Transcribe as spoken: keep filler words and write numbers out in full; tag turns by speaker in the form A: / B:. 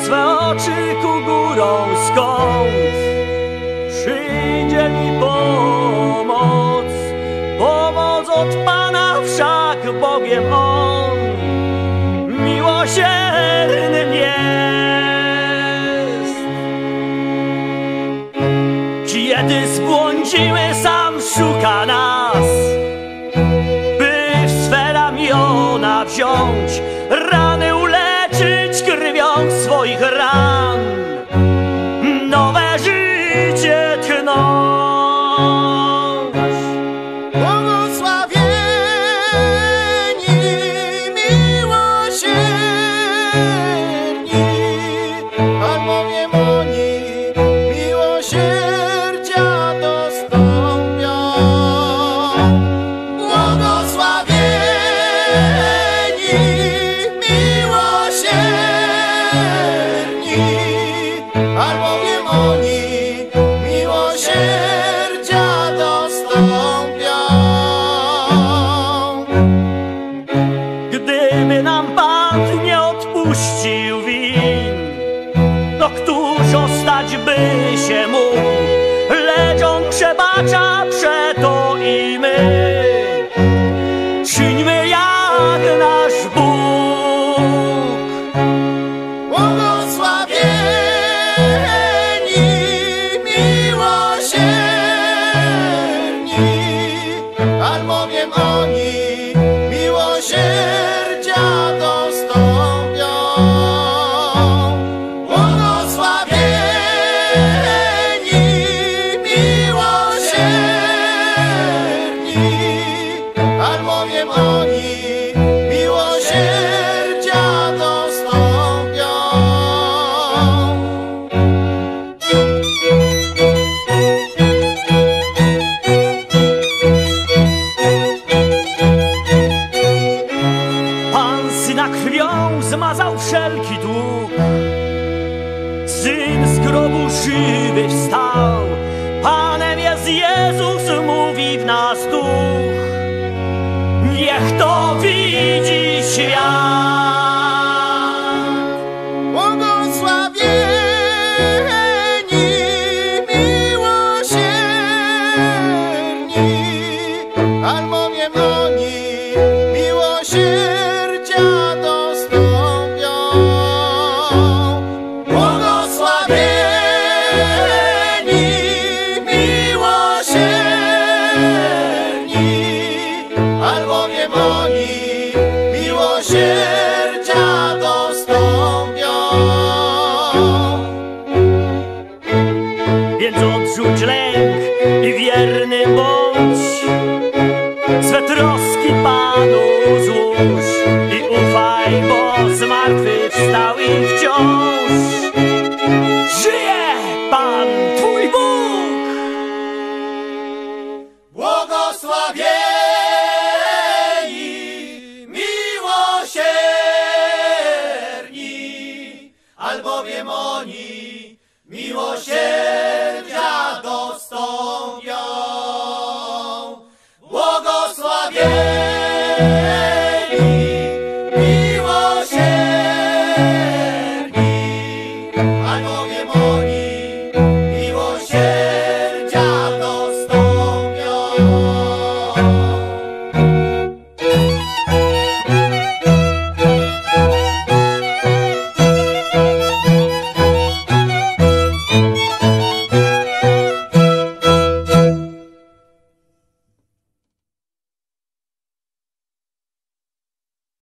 A: swe oczy ku górą, skąd przyjdzie mi pomoc. Pomoc od Pana, wszak Bogiem On miłosiernym jest. Kiedy zbłądzimy, sam szuka nas, by w swe ramiona wziąć, rany uleczyć krwią swoich ran, nowe życie tchnąć.
B: Błogosławieni, miłosierni, albowiem oni miłosierdzia dostąpią. Błogosławieni, miłosierni, albowiem oni miłosierdzia dostąpią.
A: Gdyby nam Pan nie odpuścił win, to któż ostać by się mógł? Lecz On przebacza, przeto i my czyńmy jak nasz Bóg.
B: Błogosławieni, miłosierni, albowiem oni miłosierdzia dostąpią. Błogosławieni, miłosierni, albowiem oni miłosierdzia dostąpią.
A: Pan Syna krwią zmazał wszelki dług, Syn z grobu żywy wstał, Panem jest Jezus, mówi w nas Duch. Niech to widzi świat.
B: Błogosławieni, miłosierni, albowiem oni miłosierdzia dostąpią. Błogosławieni, miłosierni, albowiem oni miłosierdzia dostąpią.
A: Więc odrzuć lęk i wierny bądź, swe troski Panu złóż i ufaj, bo zmartwychwstał i wciąż żyje Pan Twój Bóg.
B: Błogosławieni, miłosierni, albowiem oni miłosierdzia dostąpią. Błogosławieni, miłosierni, albowiem oni